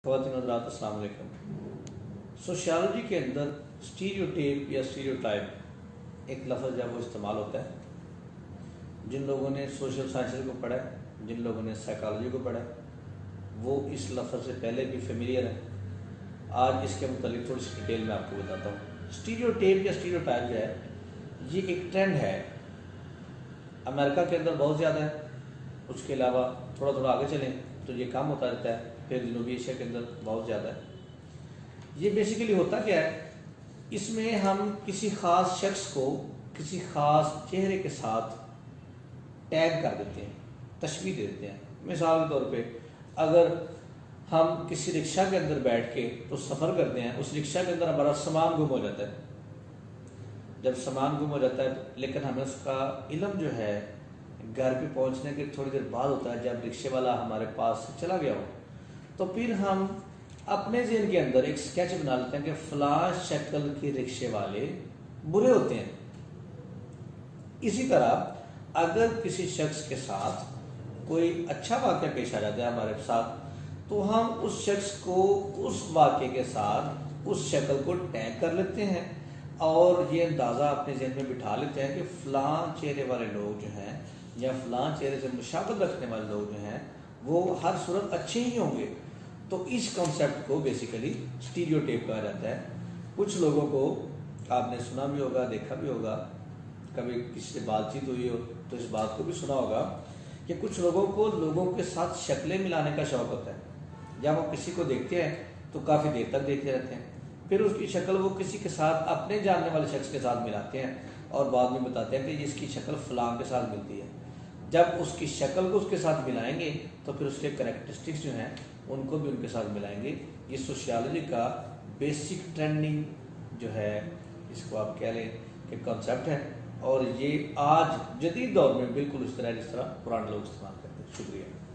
ख़वातीन हज़रात अस्सलाम वालेकुम। सोशियोलॉजी के अंदर स्टीरियोटाइप या स्टीरियोटाइप एक लफ्ज़ जब वो इस्तेमाल होता है, जिन लोगों ने सोशल साइंसेज को पढ़ा है, जिन लोगों ने साइकोलॉजी को पढ़ा है, वो इस लफ्ज़ से पहले भी फेमिलियर है। आज इसके मुतालिक थोड़ी सी डिटेल में आपको बताता हूँ। स्टीरियोटाइप या स्टीरियोटाइप जो है, ये एक ट्रेंड है, अमेरिका के अंदर बहुत ज़्यादा है। उसके अलावा थोड़ा थोड़ा आगे चलें तो ये कम होता रहता है, फिर जनूबी एशिया के अंदर बहुत ज़्यादा है। ये बेसिकली होता क्या है, इसमें हम किसी ख़ास शख्स को किसी ख़ास चेहरे के साथ टैग कर देते हैं, तशबीह दे देते हैं। मिसाल के तौर पे अगर हम किसी रिक्शा के अंदर बैठ के तो सफ़र करते हैं, उस रिक्शा के अंदर हमारा सामान गुम हो जाता है। जब सामान गुम हो जाता है, लेकिन हमें उसका इल्म जो है घर पे पहुंचने के थोड़ी देर बाद होता है, जब रिक्शे वाला हमारे पास से चला गया हो, तो फिर हम अपने ज़हन के अंदर एक स्केच बना लेते हैं कि फ़लाँ शक्ल के रिक्शे वाले बुरे होते हैं। इसी तरह अगर किसी शख्स के साथ कोई अच्छा वाक़या पेश आ जाता है हमारे साथ, तो हम उस शख्स को उस वाक़े के साथ उस शक्ल को टैग कर लेते हैं और ये अंदाज़ा अपने ज़हन में बिठा लेते हैं कि फ़लाँ चेहरे वाले लोग जो हैं या फ़लाँ चेहरे से मुशाबहत रखने वाले लोग जो हैं वो हर सूरत अच्छे ही होंगे। तो इस कॉन्सेप्ट को बेसिकली स्टीरियोटाइप कहा जाता है। कुछ लोगों को आपने सुना भी होगा, देखा भी होगा, कभी किसी से बातचीत हुई हो तो इस बात को भी सुना होगा कि कुछ लोगों को लोगों के साथ शक्लें मिलाने का शौक़ होता है। जब वो किसी को देखते हैं तो काफ़ी देर तक देखते रहते हैं, फिर उसकी शक्ल वो किसी के साथ अपने जानने वाले शख्स के साथ मिलाते हैं और बाद में बताते हैं कि इसकी शक्ल फ़लाँ के साथ मिलती है। जब उसकी शक्ल को उसके साथ मिलाएंगे तो फिर उसके करैक्टरिस्टिक्स जो हैं उनको भी उनके साथ मिलाएंगे। ये सोशियोलॉजी का बेसिक ट्रेंडिंग जो है, इसको आप कह लें कि कॉन्सेप्ट है, और ये आज जदीद दौर में बिल्कुल इस तरह जिस तरह पुराने लोग इस्तेमाल करते हैं। शुक्रिया।